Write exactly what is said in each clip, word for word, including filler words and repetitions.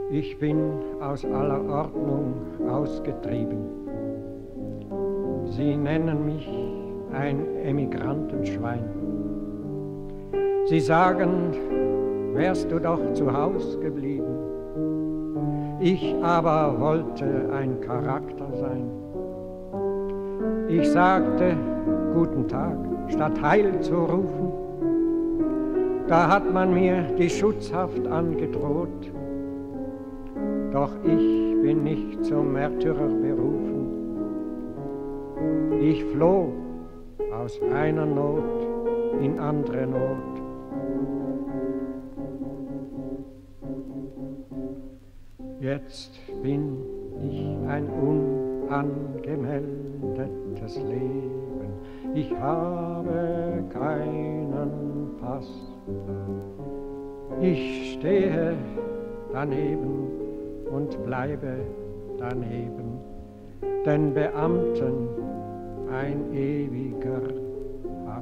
Ich bin aus aller Ordnung ausgetrieben. Sie nennen mich ein Emigrantenschwein. Sie sagen, wärst du doch zu Haus geblieben. Ich aber wollte ein Charakter sein. Ich sagte, guten Tag, statt Heil zu rufen. Da hat man mir die Schutzhaft angedroht. Doch ich bin nicht zum Märtyrer berufen. Ich floh aus einer Not in andere Not. Jetzt bin ich ein unangemeldetes Leben. Ich habe keinen Pass. Ich stehe daneben und bleibe daneben, den Beamten ein ewiger Hass.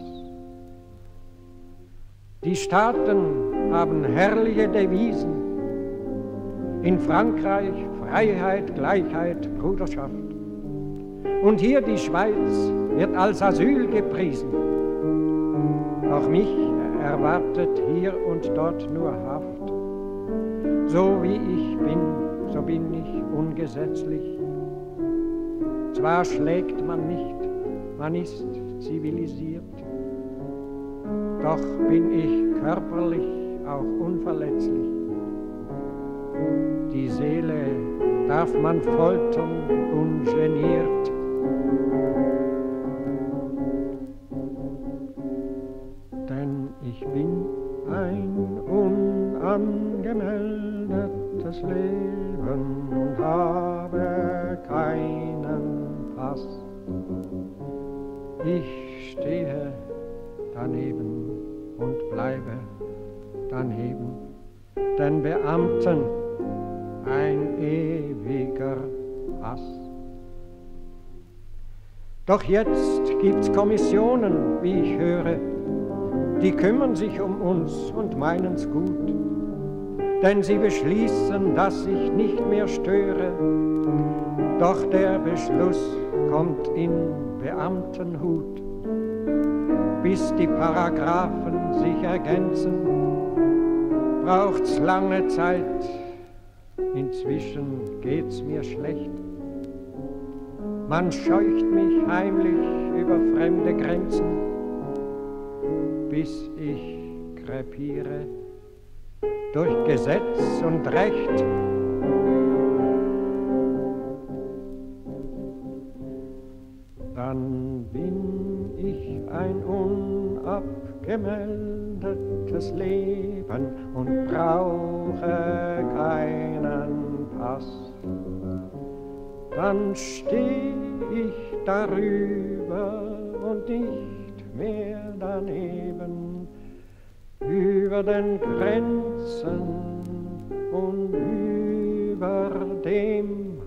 Die Staaten haben herrliche Devisen. In Frankreich Freiheit, Gleichheit, Bruderschaft. Und hier die Schweiz wird als Asyl gepriesen. Doch mich erwartet hier und dort nur Haft. So wie ich bin, so bin ich ungesetzlich. Zwar schlägt man nicht, man ist zivilisiert. Doch bin ich körperlich auch unverletzlich. Die Seele darf man foltern ungeniert. Denn ich bin ein unangemeldetes Leben und habe keinen Pass. Ich stehe daneben und bleibe daneben, den Beamten ein ewiger Hass. Doch jetzt gibt's Kommissionen, wie ich höre, die kümmern sich um uns und meinen's gut, denn sie beschließen, dass ich nicht mehr störe, doch der Beschluss kommt in Beamtenhut, bis die Paragraphen sich ergänzen, braucht's lange Zeit. Inzwischen geht's mir schlecht. Man scheucht mich heimlich über fremde Grenzen, bis ich krepiere durch Gesetz und Recht. Dann bin ich ein unabgemeldetes Leben und brauche keinen Pass. Dann steh ich darüber und nicht mehr daneben, über den Grenzen und über dem